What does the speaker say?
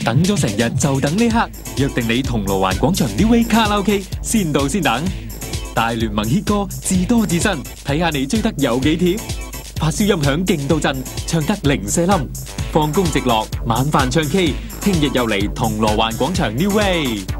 等咗成日就等呢刻，約定你銅鑼灣廣場 New Way 卡拉 OK， 先到先等。大聯盟 hit 歌自多自新，睇下你追得有幾貼。發燒音響勁到震，唱得零舍冧。放工直落，晚飯唱 K， 聽日又嚟銅鑼灣廣場 New Way。